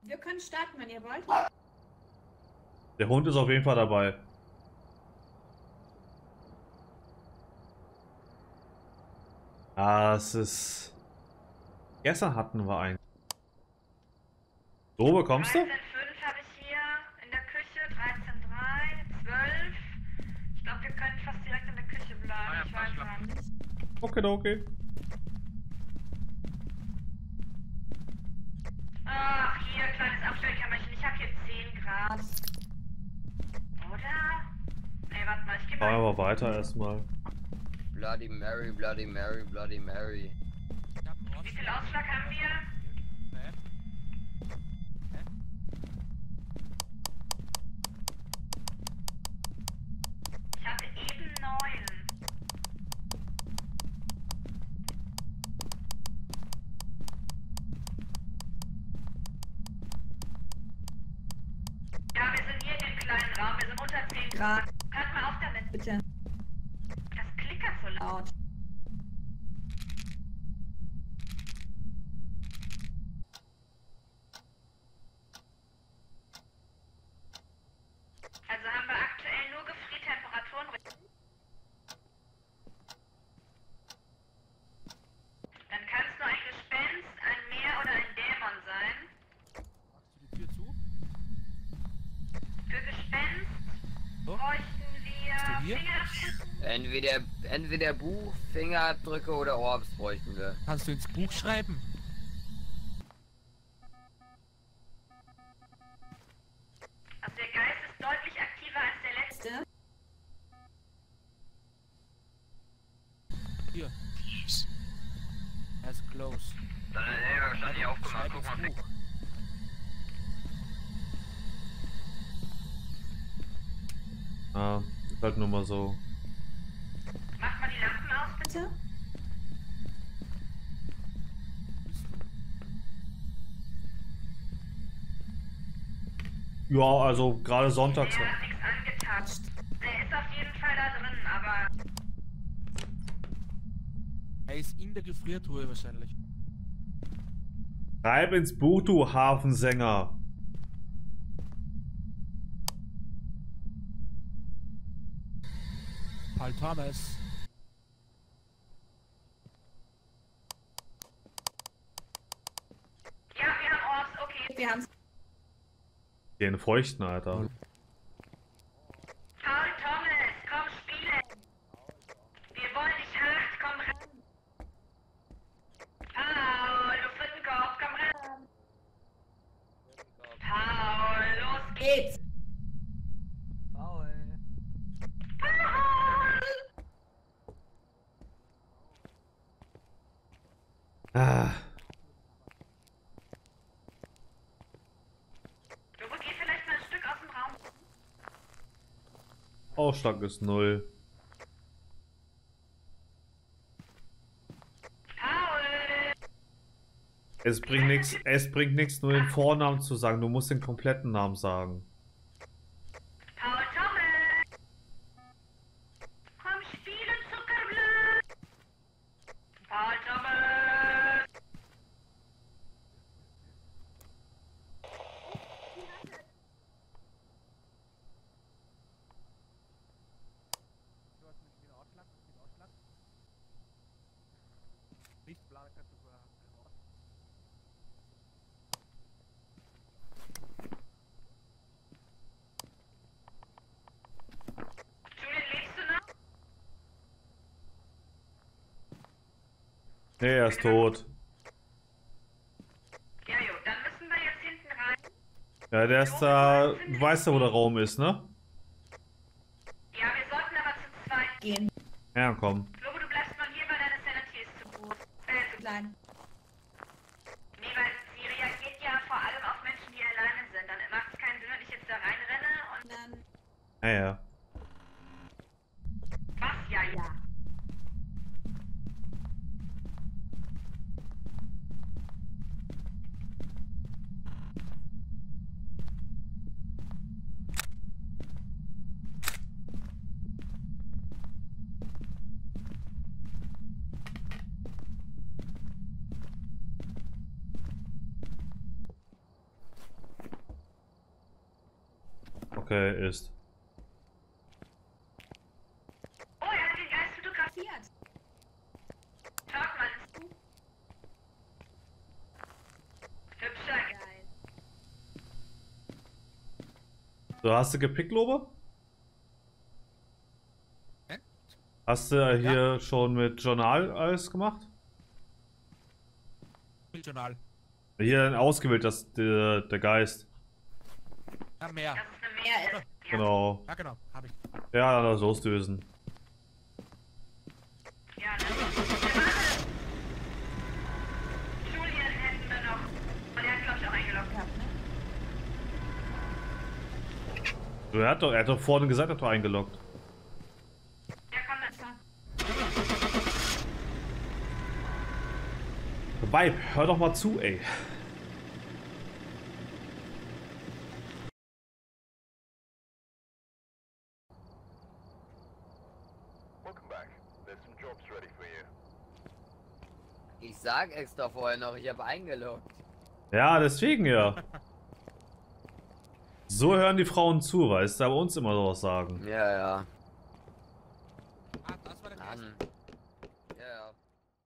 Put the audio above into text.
Wir können starten, wenn ihr wollt. Der Hund ist auf jeden Fall dabei. Das ist... Gestern hatten wir einen. So, bekommst du? 13,5 habe ich hier in der Küche, 13,3, 12. Ich glaube, wir können fast direkt in der Küche bleiben. Ich weiß gar nicht. Okay. Ach, hier, kleines Abstellkämmerchen. Ich habe hier 10 Grad. Oder? Ey, warte mal, ich gehe Machen wir mal. aber weiter erstmal. Bloody Mary, Bloody Mary, Bloody Mary. Wie viel Ausschlag haben wir? Ich hatte eben 9. Ja, wir sind hier in dem kleinen Raum. Wir sind unter 10 Grad. Hört mal auf damit, bitte. Das klickert so laut. Also haben wir aktuell nur Gefriertemperaturen. Dann kann es nur ein Gespenst, ein Meer oder ein Dämon sein. Machst du die Tür zu? Für Gespenst So. bräuchten wir Bist du hier? Fingerabdrücke. Entweder Buch, Fingerabdrücke oder Orbs bräuchten wir. Kannst du ins Buch schreiben? Also der Geist ist deutlich aktiver als der letzte. Hier. Er ist close. Dann ist er wahrscheinlich aufgemacht. Schreib Guck mal, ins Buch. Ah, ist halt nur mal so. Mach mal die Lampen aus, bitte. Ja, also gerade sonntags. Der hat nichts angetatscht. Der ist auf jeden Fall da drin, aber Er ist in der Gefriertruhe wahrscheinlich. Schreib ins Buch, du Hafensänger. Paul Thomas. ja, wir haben Orbs, okay. Wir haben's. Den feuchten, Alter. Paul Thomas, komm spielen. Wir wollen dich hart, komm ran. Paul, du Frittenkopf, komm ran. Paul, los geht's. Paul. Paul! Ah, Du geh vielleicht mal ein Stück aus dem Raum. Ausschlag ist 0. Paul! Es bringt nichts, nur den Vornamen zu sagen. Du musst den kompletten Namen sagen. Paul Thomas! Komm spielen, Zuckerblatt! Paul Thomas! Julian, lebst du noch? Nee, er ist tot. Ja, jo, dann müssen wir jetzt hinten rein. Ja, der ist da. Du weißt ja, wo der Raum ist, ne? Ja, wir sollten aber zu zweit gehen. Ja, komm. Lobo, du bleibst mal hier, weil deine Sanity ist zu groß. Zu klein. Nee, weil sie reagiert ja vor allem auf Menschen, die alleine sind. Dann macht es keinen Sinn, wenn ich jetzt da reinrenne und dann... Ja, ja. Was? Ja, ja. Okay, ist. Oh, er hat den Geist fotografiert. Schaut mal, ist du. Hübscher Geist. So, hast du gepickt, Lobe? Hä? Hast du hier schon mit Journal alles gemacht? Bildjournal. Hier dann ausgewählt, der Geist. Ja, mehr. Dass es eine Meer ist. Ja. Genau. Ja, genau. Hab ich. Ja, das loslösen. Ja, ne? Julian hätten wir noch. Und er hat, glaube ich, auch eingeloggt gehabt, ne? So, er hat doch vorhin gesagt, er hat doch eingeloggt. Ja, komm, das war. Vibe, hör doch mal zu, ey. Welcome back. There's some jobs ready for you. Ich sag extra vorher noch, ich habe eingeloggt. Ja, deswegen ja. So hören die Frauen zu, weißt du, aber uns immer sowas sagen. Ja, ja. Ah, das war der Geist. Mann.